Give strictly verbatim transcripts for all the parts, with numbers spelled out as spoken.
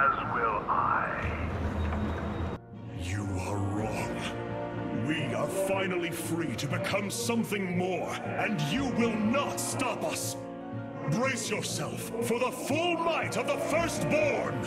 as will I. You are wrong. We are finally free to become something more, and you will not stop us. Brace yourself for the full might of the Firstborn!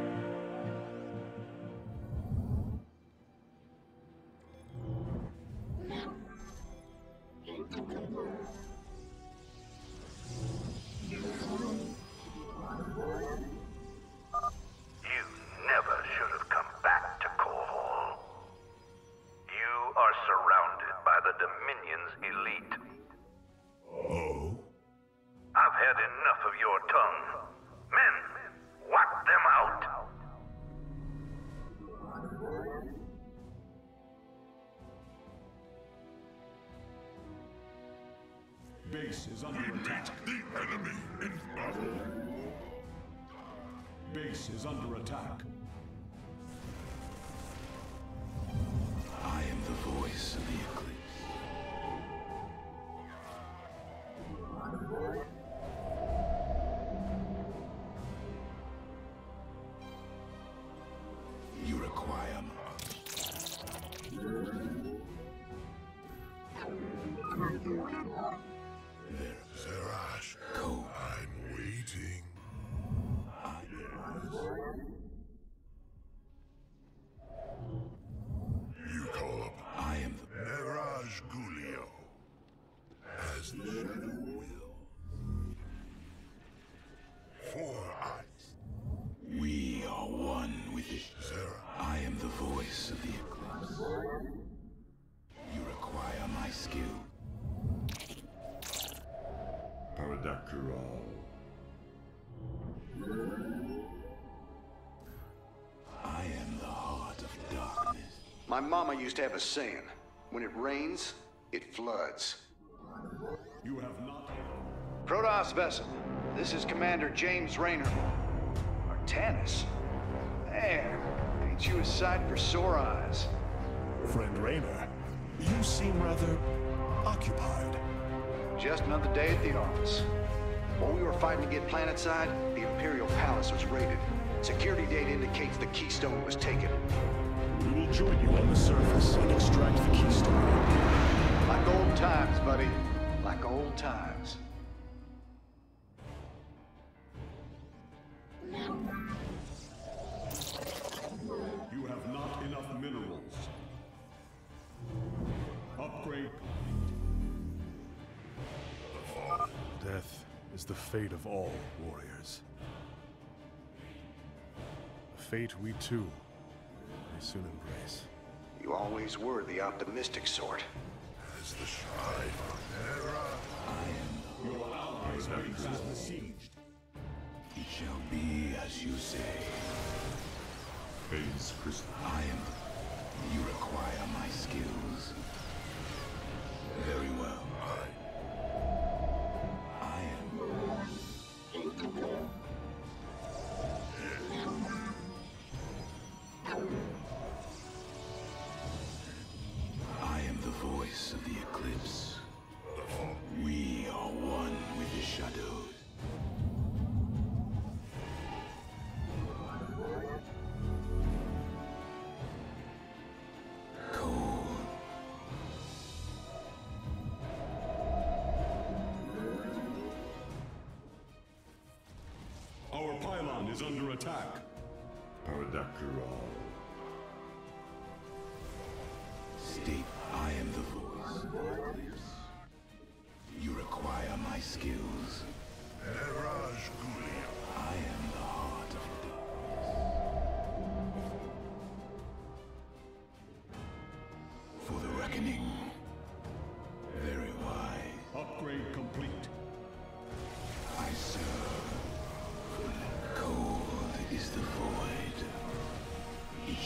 Base is under attack. The enemy in battle. Base is under attack. I am the voice of the Eclipse. You require my... Zerash, Go. I'm waiting. I You call up I am the... Mirage Gulio. As the shadow will. Four eyes. We are one with the... Zera. I am the voice of the Eclipse. You require my skill. Paradakral. I am the heart of darkness. My mama used to have a saying, when it rains, it floods. You have not... Protoss vessel, this is Commander James Raynor. Artanis? Man, ain't you a sight for sore eyes? Friend Raynor, you seem rather occupied. Just another day at the office. While we were fighting to get planetside, the Imperial Palace was raided. Security data indicates the Keystone was taken. We will join you on the surface and extract the Keystone. Like old times, buddy. Like old times. You have not enough minerals. Upgrade. Death is the fate of all warriors. A fate we too may soon embrace. You always were the optimistic sort. As the shrine of Hera, I am your allies are being besieged. It shall be as you say. Phase crystal. I am... You require my skills. Very well. I am... I am the voice of the Eclipse. We are one with the shadows. Our pylon is under attack. Paradakral. State, I am the voice of the Eclipse. You require my skills. Mirage Gulio. I am the heart of darkness. For the reckoning. Very wise. Upgrade complete. I serve. Cold is the void. Each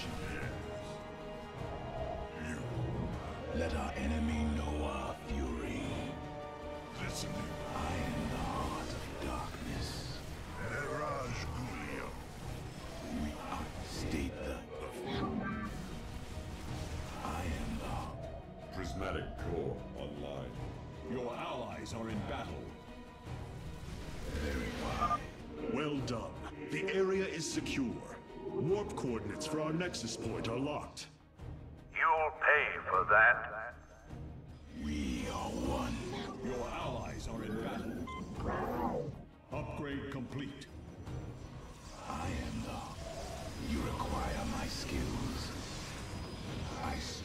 You. Let our enemy know our fury. Listening. I am the heart of darkness. Mirage Gulio. We are state the... I am the... Prismatic core online. Your allies are in battle. Very wise. Well done. The area is secure. Warp coordinates for our Nexus point are locked. You'll pay for that. We are one. Your allies are in battle. Upgrade complete. I am the... You require my skills. I see.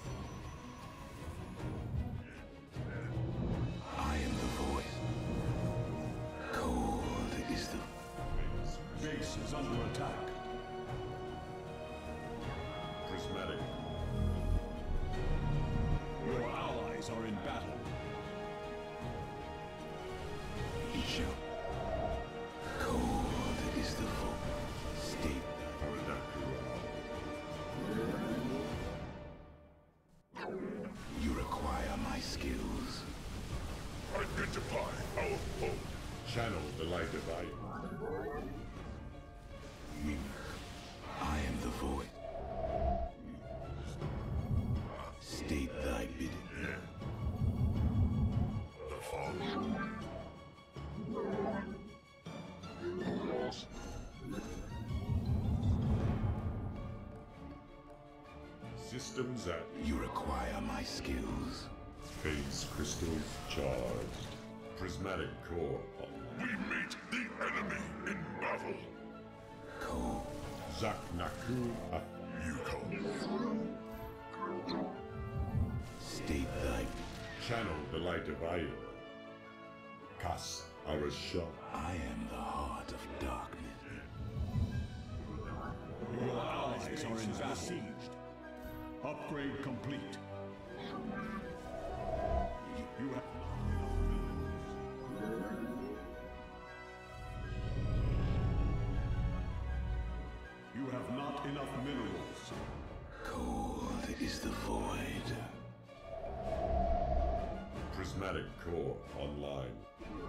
I am the voice. Cold is the... Base is under attack. Prismatic. Your allies are in battle. Isha. Cold is the voice. State. You require my skills. Identify our foe. Channel the light of I. I am the void. State thy bidding. The fall. Systems at You require my skills. phase crystals charged. Prismatic core. We meet the enemy in battle. Cold. Zak Naku Yuko. State thy... Channel the light of Io. Kas Arasha. I am the heart of darkness. Your allies are in besieged. Upgrade complete. You have You have not enough minerals. Cold is the void. Prismatic core online.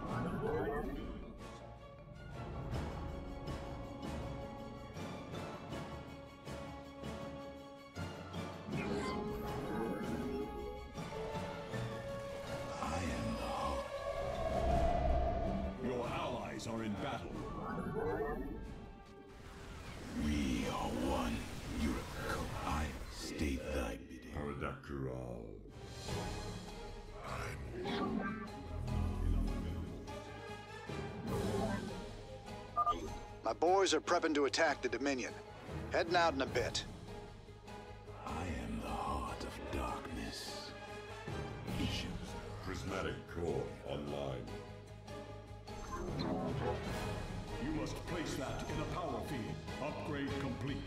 I am the heart. Your allies are in battle. We are one. Yuriko. I state thy bidding. Paradakural. My boys are prepping to attack the Dominion. Heading out in a bit. I am the heart of darkness. Isha. Prismatic core online. You must place that in a power field. Upgrade complete.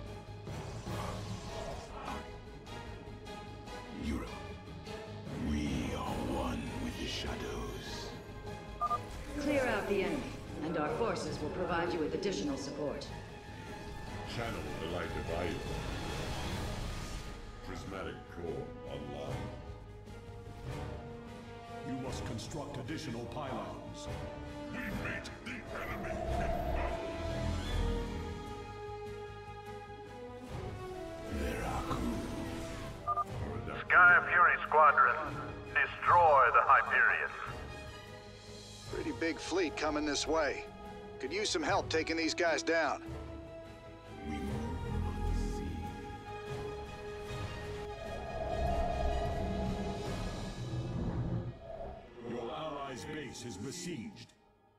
Yuriko. We are one with the shadows. Clear out the enemy, and our forces will provide you with additional support. Channel the light of Io. Prismatic core online. You must construct additional pylons. We meet the enemy in battle. Veraku. Sky Fury Squadron, destroy the Hyperion. Pretty big fleet coming this way. Could use some help taking these guys down. We move on the sea. Your allies' base is besieged.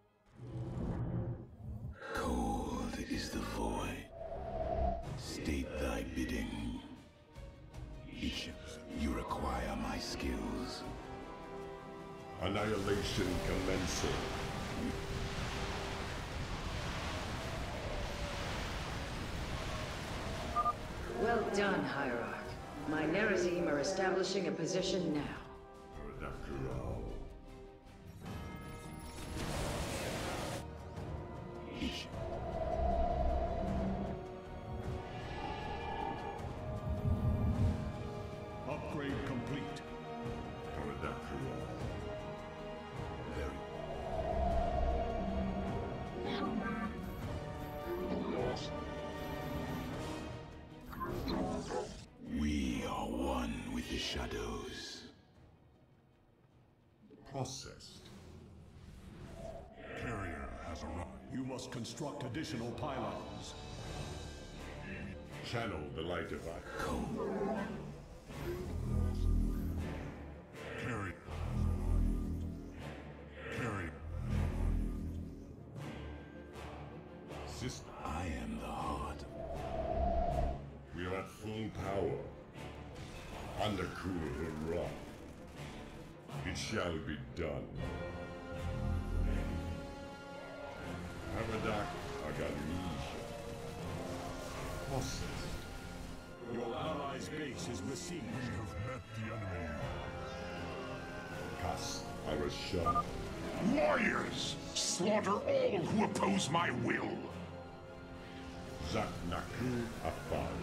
Cold is the void. State thy bidding. Isha. You require my skills. Annihilation commencing. Well done, Hierarch. My Nerazim are establishing a position now. Paradakural. Isha. Upgrade complete. Paradakural. Very. We are one with the shadows. Processed. Carrier has arrived. You must construct additional pylons. Channel the light of I. Carry. Carry. System. I am the heart. We are at full power. Undercool the rock. It shall be done. Paradox Aganisha. Process. Your allies' base is besieged. We have met the enemy. Kas Arashah. Warriors! Slaughter all who oppose my will! Zaknaku Afal.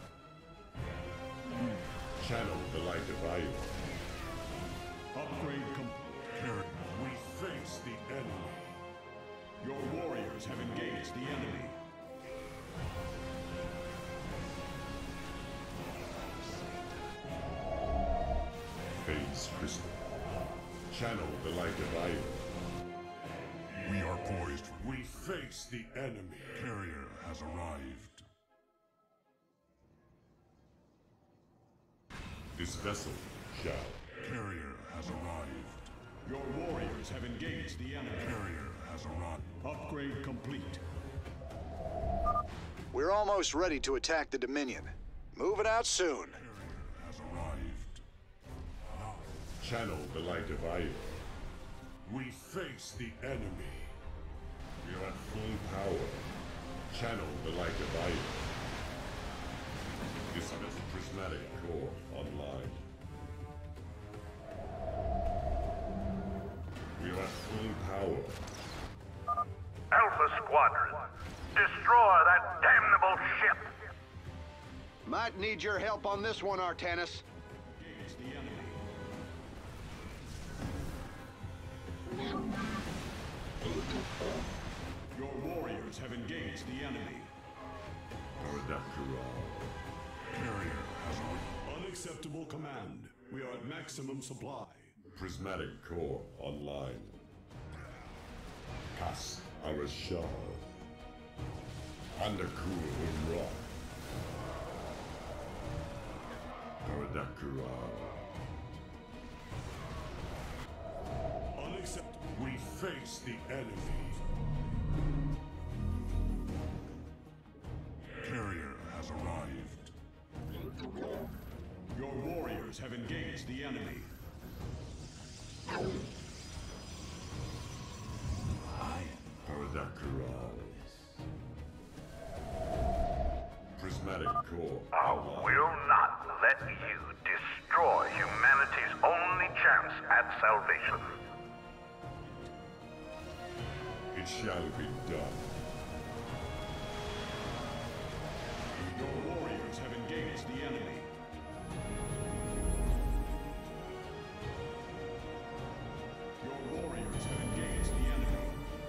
Channel the light of Io. Upgrade complete. We face the enemy. Your warriors have engaged the enemy. Phase crystal. Channel the light of Io. We are poised. We face the enemy. Carrier has arrived. This vessel shall. Carrier has arrived. Your warriors have engaged the enemy. Carrier has arrived. Upgrade complete. We're almost ready to attack the Dominion. Moving out soon. Carrier has arrived. Channel the light of Io. We face the enemy. We are at full power. Channel the light of Io. This is prismatic core online. We are at full power. Alpha Squadron, destroy that damnable ship! Might need your help on this one, Artanis. Engage the enemy. Your warriors have engaged the enemy. Paradakura. Carrier has arrived. Unacceptable command. We are at maximum supply. Prismatic core online. Kas Arashah. Undercool Rock. Paradakura. Unacceptable. We face the enemy. Carrier has arrived. Your warriors have engaged the enemy. Paradakura. Prismatic core I online. will not let you destroy humanity's only chance at salvation. It shall be done. Your warriors have engaged the enemy. Your warriors have engaged the enemy.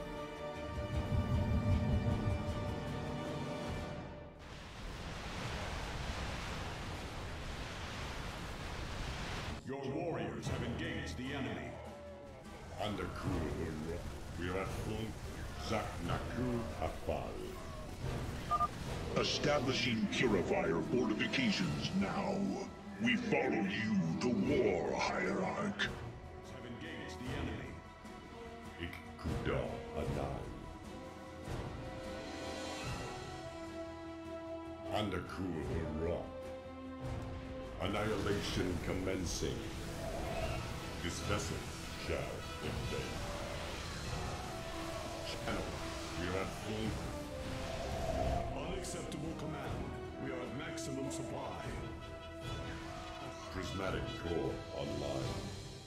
Your warriors have engaged the enemy. Undercool Rock. We are at full. Zaknaku Afal. Establishing purifier fortifications now. We follow you to war, Hierarch. Have engaged the enemy. Ikuda Anai. Undercool Rock. Annihilation commencing. This vessel shall invade. Channel. We are at full. Unacceptable command. We are at maximum supply. Prismatic core online.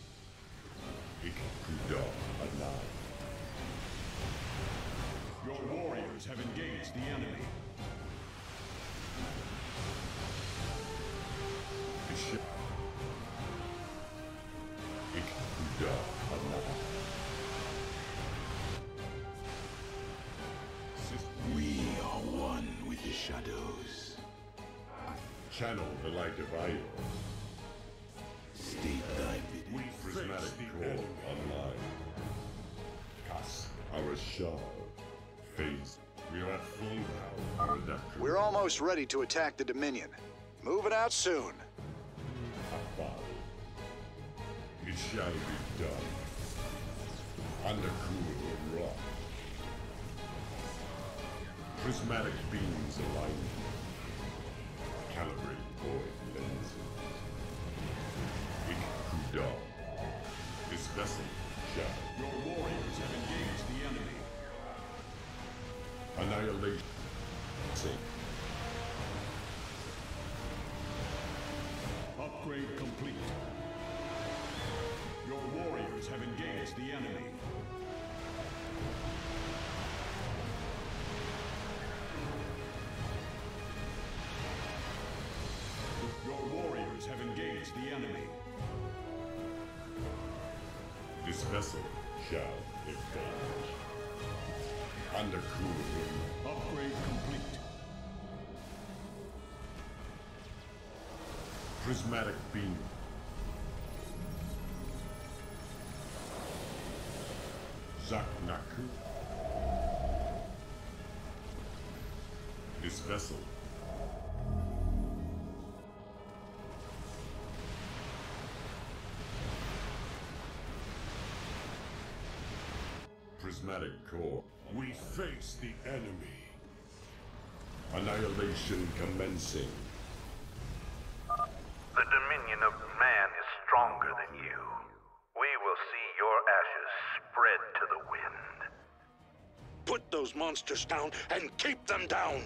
Ikuda Anai. Your warriors have engaged the enemy. Bishop. Ikuda Anai. We are one with the shadows. Channel the light of Io. State thy bidding. Prismatic core online. Kas Arashah. Phase. We are at full power on that crew. We're almost ready to attack the Dominion. Moving out soon. Above. It shall be done. Under cool rock. Prismatic beams align. Calibrate void lenses. Ik Kuda. This vessel shall. Your warriors have engaged the enemy. Annihilation. Sink. Upgrade complete. Your warriors have engaged the enemy. Your warriors have engaged the enemy. This vessel shall advance. Under cool wind. Upgrade complete. Prismatic beam. Zaknaku. This vessel. Prismatic core. We face the enemy. Annihilation commencing. The dominion of man is stronger than you. We will see your ashes spread to the wind. Put those monsters down and keep them down!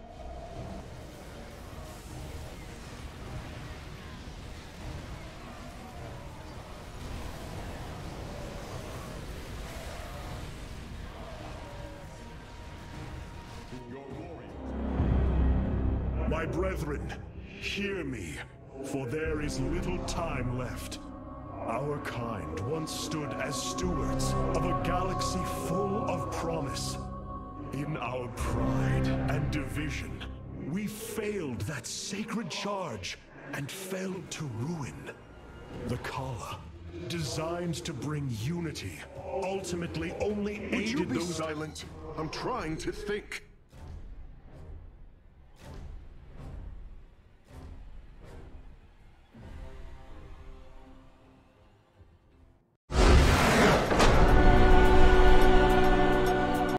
My brethren, hear me, for there is little time left. Our kind once stood as stewards of a galaxy full of promise. In our pride and division, we failed that sacred charge and failed to ruin the Kala, designed to bring unity, ultimately only Would you aided be those— silent? I'm trying to think.